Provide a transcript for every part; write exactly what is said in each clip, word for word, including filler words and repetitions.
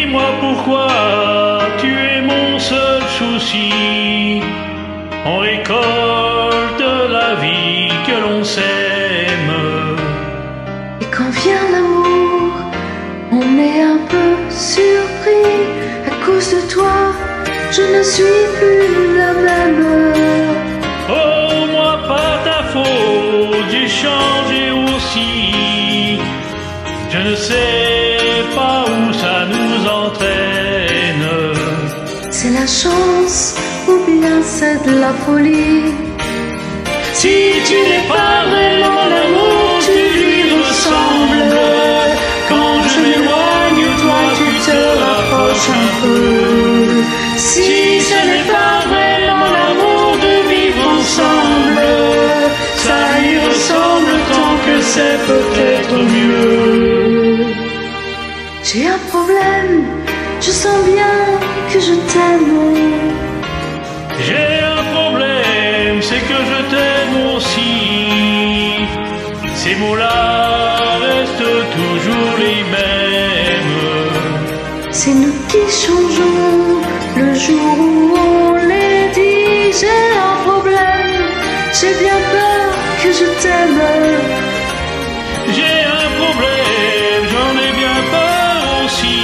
dis-moi pourquoi tu es mon seul souci. On récolte la vie que l'on sème. Et quand vient l'amour, on est un peu surpris. À cause de toi, je ne suis plus la même. Oh, moi pas ta faute, j'ai changé aussi. Je ne sais pas où ça nous entraîne. C'est la chance ou bien c'est de la folie. Si tu n'es pas vraiment l'amour, tu lui ressembles. Quand je m'éloigne, toi tu te rapproches un peu. Si ce n'est pas vraiment l'amour de vivre ensemble, ça lui ressemble tant que c'est peut-être mieux. J'ai un problème, je sens bien que je t'aime. J'ai un problème, c'est que je t'aime aussi. Ces mots-là restent toujours les mêmes. C'est nous qui changeons le jour où on les dit. J'ai un problème, j'ai bien peur que je t'aime. J'ai un problème, j'en ai bien peur aussi.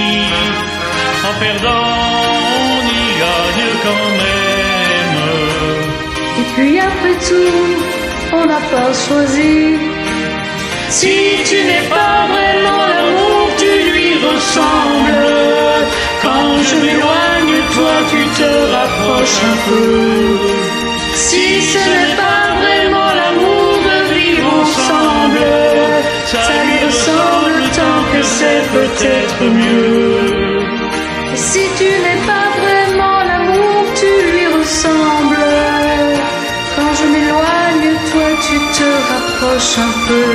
En perdant, on y gagne quand même. Et puis après tout, on n'a pas choisi. Si tu n'es pas vraiment l'amour, tu lui ressembles. Quand je m'éloigne, toi tu te rapproches un peu. Si ce n'est pas vraiment l'amour de vivre ensemble, ça lui ressemble tant que c'est peut-être mieux. Et si tu n'es pas vraiment l'amour, tu lui ressembles. Quand je m'éloigne, toi tu te rapproches un peu.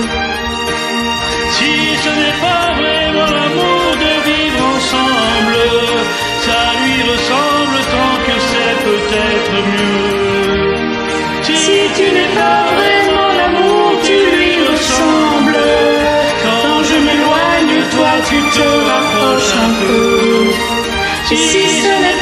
Si ce n'est pas vraiment l'amour de vivre ensemble, ça lui ressemble tant que c'est peut-être mieux. Si tu n'es pas vraiment l'amour, tu lui ressembles. Quand je m'éloigne, toi tu te rapproches un peu. Et si ce n'est